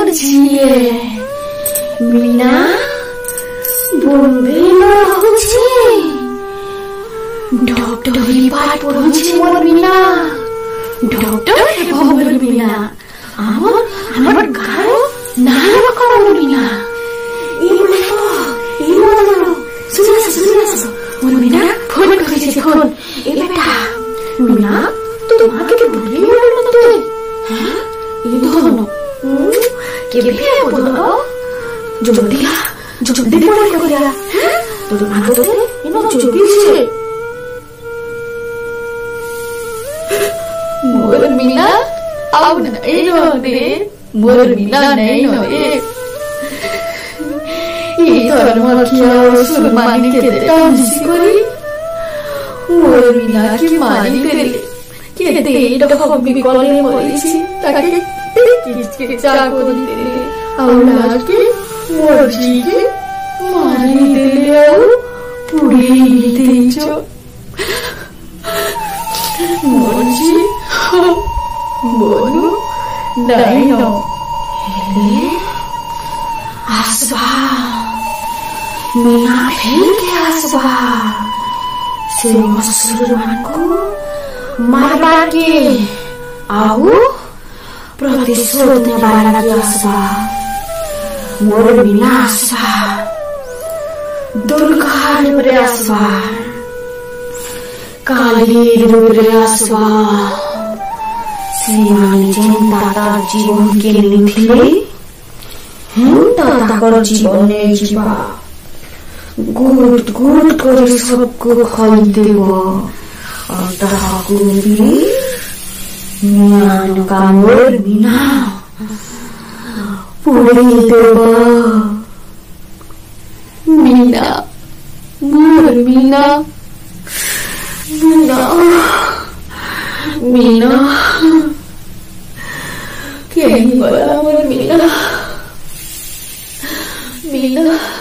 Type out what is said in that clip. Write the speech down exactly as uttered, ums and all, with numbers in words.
ଯିଏ ମୀନା ବୋମ୍ବେର ହଉଛି ଡକ୍ଟର ପାଠ ପଢୁଛି ମୋର ମୀନା ଡକ୍ଟର ହେବ ମୋର ମୀନା ଆମର ଆମର ଗାଁର ନାୟକ ମୋର ମୀନା ଏଇ ମତ ଏଇ ମତ ଶୁଣି ଆସ ଶୁଣି ଆସ ମୋର ମୀନା ଫୋନ କରିଛି ଫୋନ ଏ ବେଟା ମୀନା ତୁ ମାକେ ଭୁଲିଗଲୁ ମତେ ହଁ এই ধরন কেবে বলো জলদিয়া জলদি পড়ে করিয়া হ্যাঁ তোর মা তো ইনো চুপিছে মোর মিনা আউ নাই রে মোর মিনা নাই রে এই ধর্ম কি সুরমানি কে তামসি করি মোর মিনা কি মানি করে কেতে এটা ভাবি গলে মরিছি তাকে চিকিৎসা করতে ଆଉ ଲାଷ୍ଟରେ ମୋର ଝିଅକେ ମାରିଦେଲେ ଆଉ ପୁଡ଼େଇ ଦେଇଛ ମୋର ଝିଅ ମନୁ ନାଇନ ହେଲେ ଆସବା ମୀନା ଫେରିକି ଆସବା ସେ ଅସୁରମାନଙ୍କୁ ମାରବାକେ ଆଉ ପ୍ରତିଶୋଧ ନେବାର ଲାଗି ଆସବା ମୋର ମୀନା ଆସବା ଦୁର୍ଗା ରୂପରେ ଆସବା କାଳୀ ରୂପରେ ଆସବା ସେମାନେ ଯେନ୍ତା ତାର ଜୀବନକେ ନେଇଥିଲେ ହେନ୍ତା ତାଙ୍କର ଜୀବନ ନେଇଯିବା ଗୁଟ ଗୁଟ କରି ସବକୁ ଖୋଇଦେବ ଆଉ ତାହାକୁ ବି ନିଆଁ କାମର ମୀନା ପୁଡ଼େଇ ଦେବ ମୀନା ମୋର ମୀନା ମୀନା ମୀନା କେହି ଗଲା ମୋର ମୀନା ମୀନା